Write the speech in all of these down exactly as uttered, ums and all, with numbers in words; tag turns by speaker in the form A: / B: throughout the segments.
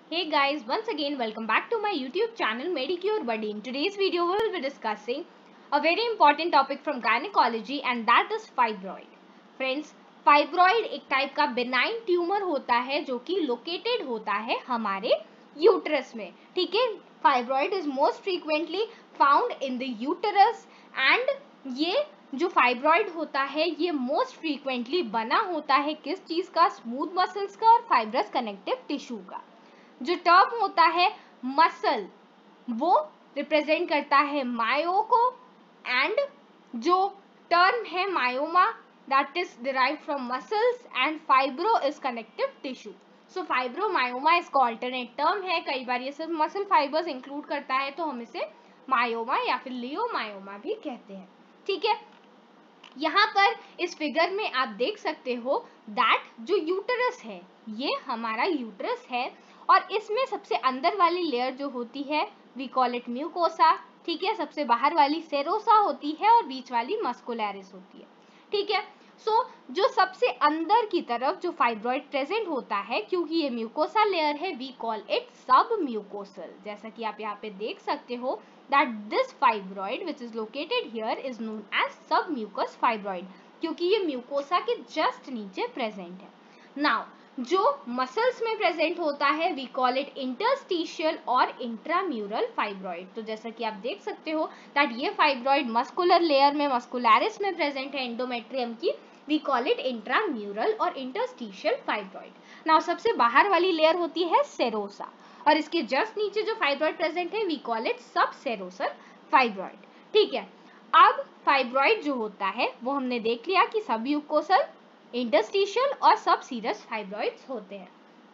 A: Hey guys, once again welcome back to my YouTube channel Medicure Buddy. In today's video we will be discussing a very important topic from gynecology and that is fibroid. Friends, fibroid एक type का benign tumor होता है जो कि located होता है हमारे uterus में. ठीक है, fibroid is most frequently found in the uterus and ये जो फाइब्रॉइड होता है ये मोस्ट फ्रीक्वेंटली बना होता है किस चीज का, स्मूथ मसल्स का और फाइब्रस कनेक्टिव टिश्यू का. जो टर्म होता है मसल वो रिप्रेजेंट करता है मायो को एंड जो टर्म है myoma that is derived from muscles and fibro is connective tissue. So fibromyoma इसका ऑल्टरनेट टर्म है. कई बार ये सिर्फ मसल फाइबर्स इंक्लूड करता है तो हम इसे मायोमा या फिर लियोमायोमा भी कहते हैं. ठीक है, यहाँ पर इस फिगर में आप देख सकते हो दैट जो यूटरस है ये हमारा यूटरस है और इसमें सबसे अंदर वाली लेयर जो होती है वी कॉल इट म्यूकोसा. ठीक है, सबसे बाहर वाली सेरोसा होती है और बीच वाली मस्कुलैरिस होती है. ठीक है, सो so, जो सबसे अंदर की तरफ जो फाइब्रॉइड प्रेजेंट होता है क्योंकि ये म्यूकोसा लेयर है we call it submucosal. जैसा कि आप यहाँ पे देख सकते हो that this fibroid which is located here is known as submucous fibroid क्योंकि ये म्यूकोसा के जस्ट नीचे प्रेजेंट है. नाउ जो मसल्स में प्रेजेंट होता है वी कॉल इट इंटरस्टिशियल और इंट्राम्यूरल फाइब्रॉइड. तो जैसा कि आप देख सकते हो दैट ये फाइब्रॉइड मस्कुलर लेयर में मस्कुलैरिस में प्रेजेंट है एंडोमेट्रियम की वी कॉल इट इंट्राम्यूरल और इंटरस्टिशियल फाइब्रॉइड. नाउ सबसे बाहर वाली लेयर होती है सेरोसा और इसके जस्ट नीचे जो फाइब्रॉइड प्रेजेंट है we call it subserosal fibroid. ठीक है, अब फाइब्रॉइड जो होता है वो हमने देख लिया कि सब म्यूकोसल, इंटरस्टिशियल और सब सीरस फाइब्रॉइड्स होते हैं.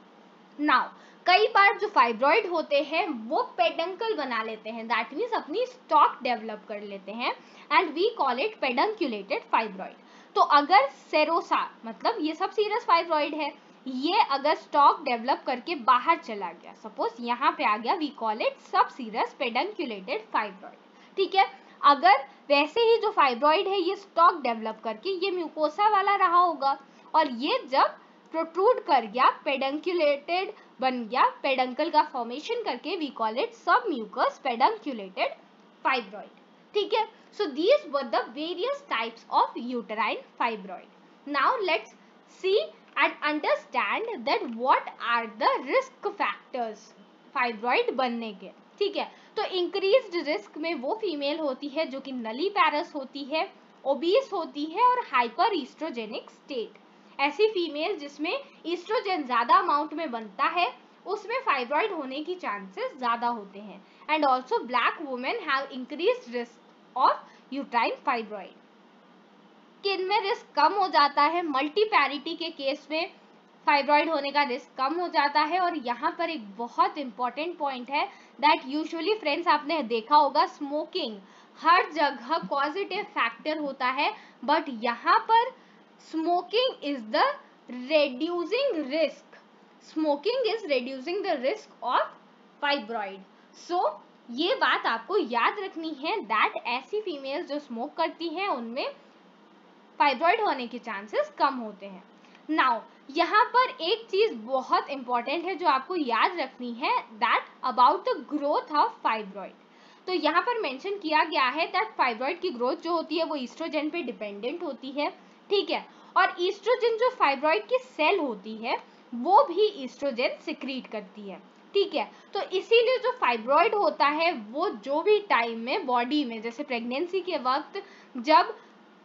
A: नाउ कई बार जो फाइब्रॉइड होते हैं वो पेडंकल बना लेते हैं दैट मीन्स अपनी स्टॉक डेवलप कर लेते हैं and we call it pedunculated fibroid. तो अगर सेरोसा मतलब ये सब सीरस फाइब्रॉइड है ये अगर स्टॉक डेवलप करके बाहर चला गया, सपोज यहाँ पे आ गया we call it subserous pedunculated fibroid. ठीक है, अगर वैसे ही जो फाइब्रॉइड है ये स्टॉक डेवलप करके ये म्यूकोसा वाला रहा होगा और ये जब प्रोट्रूड कर गया पेडंकुलेटेड बन गया, पेडंकल का फॉर्मेशन करके we call it submucous pedunculated fibroid. ठीक है, so these were the various types of uterine fibroid. Now let's see and understand that what are the risk factors fibroid बनने के. ठीक है, तो इंक्रीज्ड रिस्क में वो फीमेल होती है जो कि नली पैरस होती है, ओबीस होती है और हाइपर ईस्ट्रोजेनिक स्टेट. ऐसी फीमेल जिसमें ईस्ट्रोजन ज्यादा अमाउंट में बनता है उसमें फाइब्रॉइड होने की चांसेस ज्यादा होते हैं. And also black women have increased risk of uterine fibroid. किन में रिस्क कम हो जाता है, मल्टीपैरिटी के केस में फाइब्रॉइड होने का रिस्क कम हो जाता है. और यहाँ पर एक बहुत इंपॉर्टेंट पॉइंट है दैट यूजुअली फ्रेंड्स आपने देखा होगा स्मोकिंग हर जगह पॉजिटिव फैक्टर होता है बट यहाँ पर smoking is the reducing risk. Smoking is reducing the risk of fibroid. So ये बात आपको याद रखनी है दैट ऐसी फीमेल्स जो स्मोक करती हैं उनमें फाइब्रॉइड होने के चांसेस कम होते हैं. नाउ यहाँ पर एक चीज बहुत इंपॉर्टेंट है जो आपको याद रखनी है that about the growth of fibroid. तो यहाँ पर मेंशन किया गया है दैट फाइब्रॉइड की ग्रोथ जो होती है वो ईस्ट्रोजन पे डिपेंडेंट होती है. ठीक है, और ईस्ट्रोजन जो फाइब्रॉइड की सेल होती है वो भी ईस्ट्रोजन सिक्रीट करती है. ठीक है, तो इसीलिए जो फाइब्रॉइड होता है वो जो भी टाइम में बॉडी में जैसे प्रेगनेंसी के वक्त जब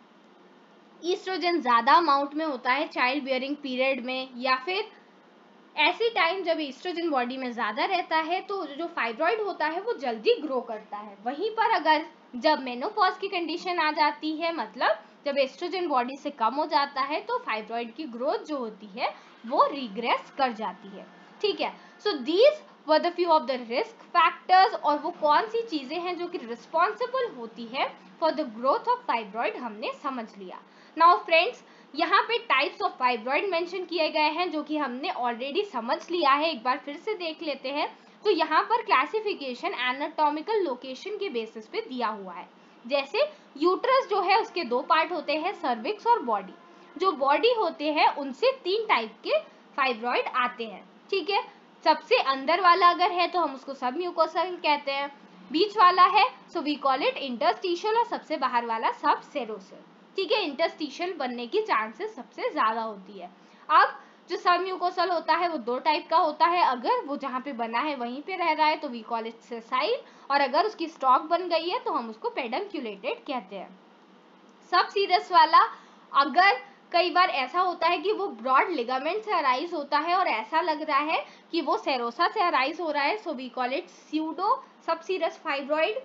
A: ईस्ट्रोजन ज्यादा अमाउंट में होता है चाइल्ड बियरिंग पीरियड में या फिर ऐसी टाइम जब ईस्ट्रोजन बॉडी में ज्यादा रहता है तो जो फाइब्रॉइड होता है वो जल्दी ग्रो करता है. वहीं पर अगर जब मेनोपॉज की कंडीशन आ जाती है मतलब जब एस्ट्रोजन बॉडी से कम हो जाता है तो फाइब्रॉइड की ग्रोथ जो होती है वो रिग्रेस कर जाती है. ठीक है, so these were the few of the risk factors. और वो कौन सी चीजें हैं जो कि रिस्पॉन्सिबल होती है for the growth of fibroid हमने समझ लिया. नाउ फ्रेंड्स यहाँ पे टाइप्स ऑफ फाइब्रॉइड मेंशन किए गए हैं जो कि हमने ऑलरेडी समझ लिया है, एक बार फिर से देख लेते हैं. तो यहाँ पर क्लासिफिकेशन एनाटॉमिकल लोकेशन के बेसिस पे दिया हुआ है. जैसे यूट्रस जो है उसके दो पार्ट होते हैं सर्विक्स और बॉडी. जो बॉडी होते हैं उनसे तीन टाइप के फाइब्रॉइड आते हैं. ठीक है, सबसे अंदर वाला अगर है तो हम उसको सब म्यूकोसल कहते हैं, बीच वाला है so we call it interstitial, और सबसे बाहर वाला सब सेरोसल। ठीक है, इंटरस्टिशियल बनने की चांसेस सबसे ज्यादा होती है। अब जो सब म्यूकोसल होता है वो दो टाइप का होता है, अगर वो जहाँ पे बना है वहीं पे रह रहा है तो वी कॉल इट सेसाइल, और अगर उसकी स्टॉक बन गई है तो हम उसको पेडंक्यूलेटेड कहते हैं। सब सीरस वाला अगर कई बार ऐसा होता है कि वो ब्रॉड लिगामेंट से अराइज होता है और ऐसा लग रहा है कि वो सेरोसा से अराइज हो रहा है, so we call it pseudo subserous fibroid.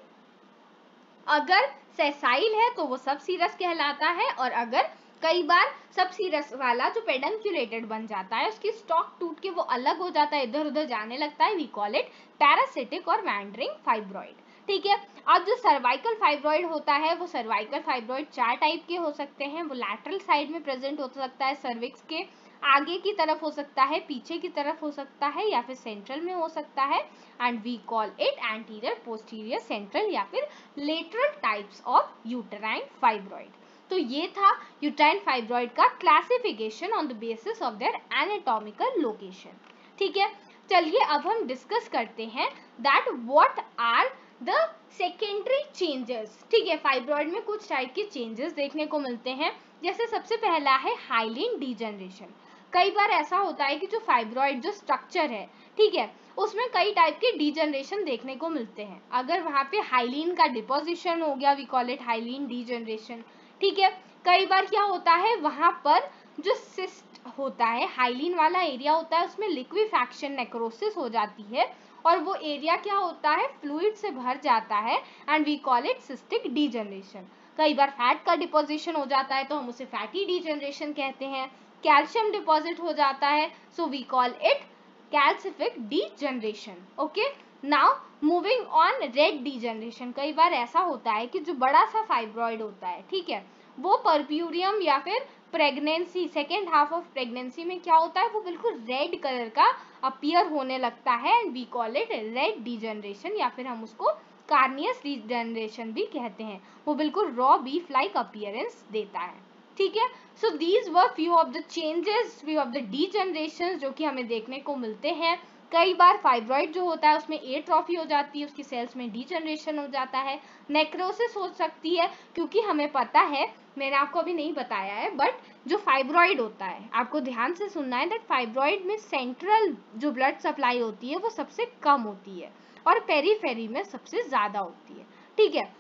A: अगर सेसाइल है तो वो सब सीरस कहलाता है, और अगर कई बार सब सीरस वाला जो पेडंक्यूलेटेड बन जाता है, उसकी स्टॉक टूट के वो अलग हो जाता है, इधर उधर जाने लगता है, वी कॉल इट पैरासिटिक और मैंड्रिंग फाइब्रॉइड। ठीक है, अब जो सर्वाइकल फाइब्रॉइड होता है, वो सर्वाइकल फाइब्रॉइड चार टाइप के हो सकते हैं। वो लैटरल साइड में प्रेजेंट हो सकता है, सर्विक्स के आगे की तरफ हो सकता है, पीछे की तरफ हो सकता है, या फिर सेंट्रल में हो सकता है, and we call it anterior, posterior, central या फिर lateral types of uterine fibroid. तो ये था यूटेराइन फाइब्रॉइड का classification on the basis of their anatomical location. ठीक है, चलिए अब हम डिस्कस करते हैं that what are the secondary changes. ठीक है, फाइब्रॉइड में कुछ टाइप के चेंजेस देखने को मिलते हैं, जैसे सबसे पहला है हाइलिन डीजनरेशन। कई बार ऐसा होता है कि जो फाइब्रॉइड जो स्ट्रक्चर है, ठीक है, उसमें कई टाइप के डीजनरेशन देखने को मिलते हैं। अगर वहां पे हाइलिन का डिपोजिशन हो गया, we call it hyaline degeneration. ठीक है, कई बार क्या होता है वहां पर जो सिस्ट होता है, हाइलिन वाला एरिया होता है, उसमें लिक्विफैक्शन नेक्रोसिस हो जाती है, और वो एरिया क्या होता है, फ्लूइड से भर जाता है, and we call it cystic degeneration. कई बार फैट का डिपोजिशन हो जाता है तो हम उसे फैटी डीजनरेशन कहते हैं। कैल्शियम डिपॉजिट हो जाता है, so we call it calcific degeneration. Okay, now moving on red degeneration. कई बार ऐसा होता है कि जो बड़ा सा फाइब्रॉइड होता है, ठीक है, वो परप्यूरियम या फिर pregnancy, second half of pregnancy में क्या होता है, वो बिल्कुल रेड कलर का अपीयर होने लगता है, and we call it red degeneration, या फिर हम उसको कार्नियस डीजनरेशन भी कहते हैं। वो बिल्कुल रॉ बीफ लाइक अपीयरेंस देता है। ठीक है, so these were few of the changes, few of the degeneration जो कि हमें देखने को मिलते हैं। कई बार फाइब्रॉइड जो होता है उसमें एट्रोफी हो जाती है, उसकी सेल्स में डीजनरेशन हो जाता है, नेक्रोसिस हो सकती है, क्योंकि हमें पता है, मैंने आपको अभी नहीं बताया है, बट जो फाइब्रॉइड होता है, आपको ध्यान से सुनना है, दैट फाइब्रॉइड में सेंट्रल जो ब्लड सप्लाई होती है वो सबसे कम होती है, और पेरीफेरी में सबसे ज्यादा होती है। ठीक है,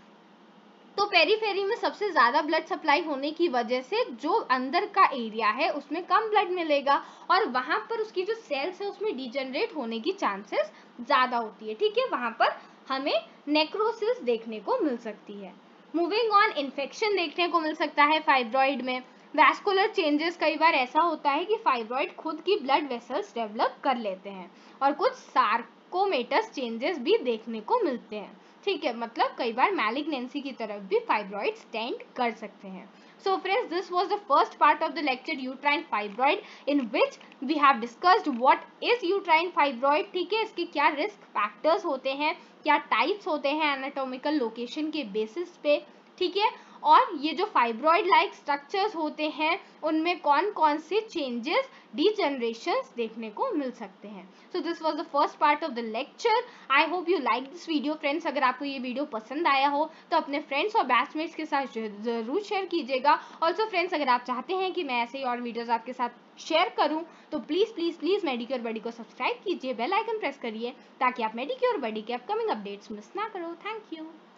A: तो पेरीफेरी में सबसे ज्यादा ब्लड सप्लाई होने की वजह से जो अंदर का एरिया है उसमें कम ब्लड मिलेगा, और वहां पर उसकी जो सेल्स है उसमें डिजेनरेट होने की चांसेस ज्यादा होती है। ठीक है, वहां पर हमें नेक्रोसिस देखने को मिल सकती है। मूविंग ऑन, इन्फेक्शन देखने को मिल सकता है फाइब्रॉइड में। वैस्कुलर चेंजेस, कई बार ऐसा होता है कि फाइब्रॉइड खुद की ब्लड वेसल्स डेवलप कर लेते हैं, और कुछ सार्कोमेटस चेंजेस भी देखने को मिलते हैं। ठीक है, मतलब कई बार मैलिग्नेंसी की तरफ भी फाइब्रॉइड्स टेंड कर सकते हैं। So friends, this was the first part of the lecture uterine fibroid, in which we have discussed what is uterine fibroid। ठीक है, इसके क्या रिस्क फैक्टर्स होते हैं, क्या टाइप्स होते हैं एनाटॉमिकल लोकेशन के बेसिस पे। ठीक है, और ये जो फाइब्रॉइड लाइक स्ट्रक्चर्स होते हैं उनमें कौन कौन से चेंजेस, डीजनरेशंस देखने को मिल सकते हैं। So this was the first part of the lecture. I hope you like this video friends. अगर आपको ये वीडियो पसंद आया हो तो अपने फ्रेंड्स और बैचमेट्स के साथ जरूर शेयर कीजिएगा। ऑल्सो फ्रेंड्स, अगर आप चाहते हैं कि मैं ऐसे ही और वीडियोज आपके साथ शेयर करूं तो please please please Medicure buddy को सब्सक्राइब कीजिए, बेल आइकन प्रेस करिए, ताकि आप मेडिक्योर बडी के अपकमिंग अपडेट्स मिस ना करो। Thank you.